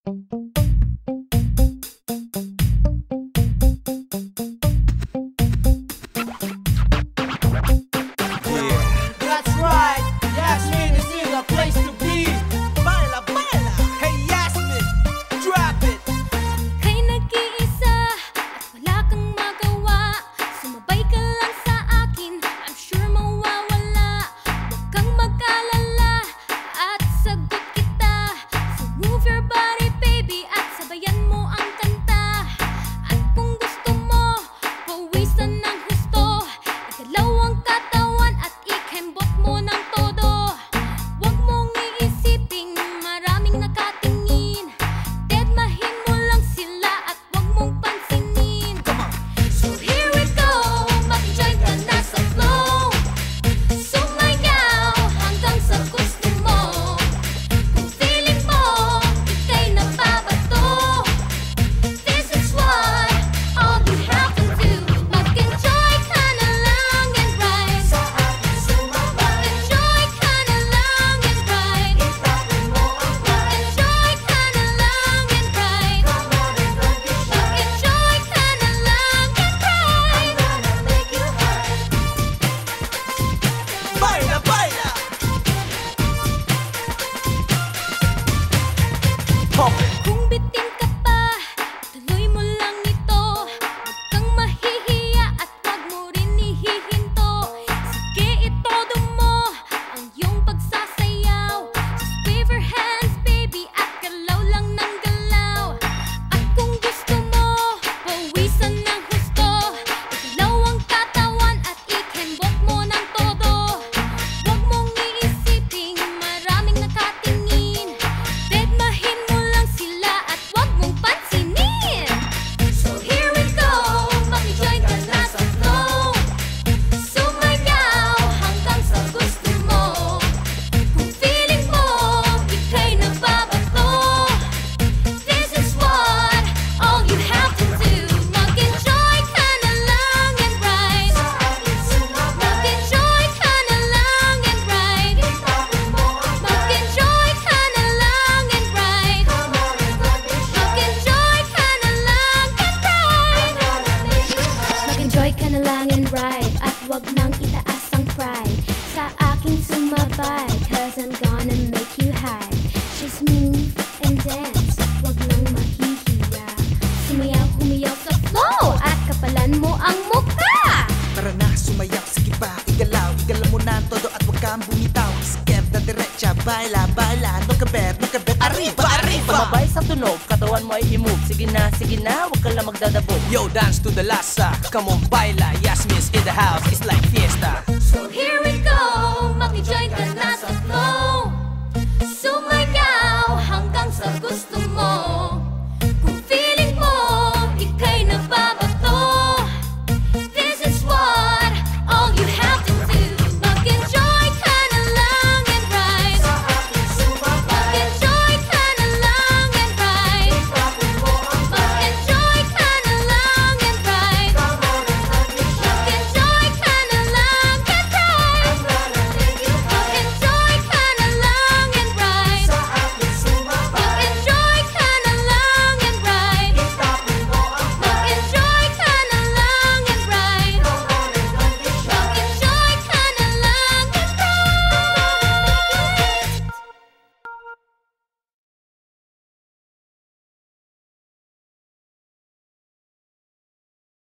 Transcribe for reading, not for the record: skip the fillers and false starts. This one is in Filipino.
That's right, Yasmien is in the place to be. Baila, baila, hey Yasmien, drop it. Kay nag-iisa at wala kang magawa, sumabay ka lang sa akin, I'm sure mawawala. Huwag kang mag-alala at sagot kita. So move your body baby at sabayan mo ang kanta. At kung gusto mo, pawisan ng husto, igalaw ang katawan at ikembot mo ng todo. Huwag mong iisiping maraming nakatingin, dedmahin mo lang sila at huwag mong pansinin. So here we go, mag-join ka na sa flow, sumayaw hanggang sa gusto mo. Kung feeling mo, ika'y nababato, this is what all you have to do. Mag-enjoy ka na lang and ride, mag-enjoy ka na lang and ride, mag-enjoy ka na lang and ride, mag-enjoy ka na lang and ride. Baila, baila. Pump it. Kung bitin ka pa, tuloy mo lang ito. Huwag kang mahihiya at huwag mo rin ihihinto. Sige, itodo mo ang iyong pagsasayaw. Just wave your hands, baby, at galaw lang ng galaw. At kung gusto mo, pawisan ng husto, igalaw ang katawan at ikembot mo ng todo. Huwag mong iisiping maraming nakatingin, dedmahin mo lang sila at huwag mong pansinin. So here we go, mag-join ka na sa flow, sumayaw hanggang sa gusto mo. Kung feeling mo, ika'y nababato, this is what all you have to do. Mag-enjoy ka na lang and ride, mag-enjoy ka na lang and ride, mag-enjoy ka na lang and ride, mag-enjoy ka na lang and ride. Mag-enjoy ka na lang and ride at wag nang itaas ang pride. Sa akin sumabay, cause I'm gonna make you high. Just move and dance, wag nang mahihiya. Sumayaw, humiyaw sa flow at kapalan mo ang mukha. Tara na, sumayaw, sige pa, igalaw mo na ang todo at huwag kang bumitaw. Izquierda, derecha, baila, baila, no caber, arriba, arriba. Sumabay sa tunog, katawan mo ay i-move. Sige na, huwag ka lang magdadabog. Yo, dance to the lasa, come on, baila. Yasmien's in the house.